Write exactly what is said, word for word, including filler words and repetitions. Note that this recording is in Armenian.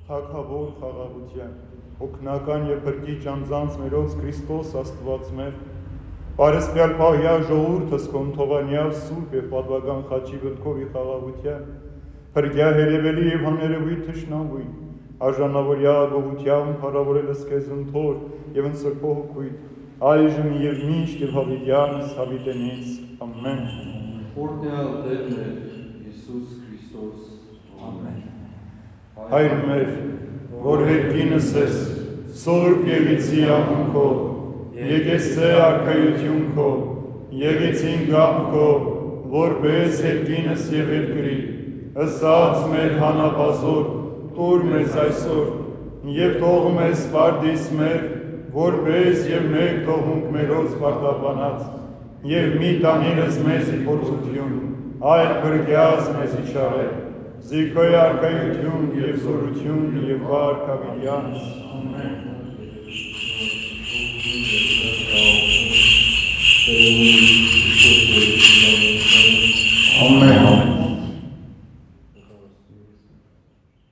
թագավոր խաղաղության, օգնական եւ փրկիչ անձանց մերոց Քրիստոս Աստված մեր, Պարեսպյալ Պահյա ժողովուրդը Սկոնթովանյա սուրբ եւ պատվական խաչի վտքովի խաղաղության, փրկյա հերևելի եւ հաներևույթ թշնամույն, արժանավորյա գողությամբ հարավորելս քեզ ընթոր եւ ընսրբո հոգույթ, այժմ եւ միշտ եւ հավիտյանս հավիտենից, ամեն։ Օրհնյալ Տեր մեր Հիսուս Քրիստոս, ամեն։ Հայր մեր, որ երկինս ես, սուրբ եղիցի անունքով, եկեցե արքայություն քո, եկեցին գամ քո, որպես երկինս եւ երկրի, ըսած մեր հանապազոր, տուր մեզ այսօր, եւ թող մեզ պարտիս մեր, որպես եւ մեկ թողունք մերոց պարտաբանած, եւ մի տանիրս մեզի փորձություն, այլ բրգյաց մեզի շարել, զիքոյ արքայություն եւ զորություն եւ վարք հավիտյանս, ամեն։ Amen.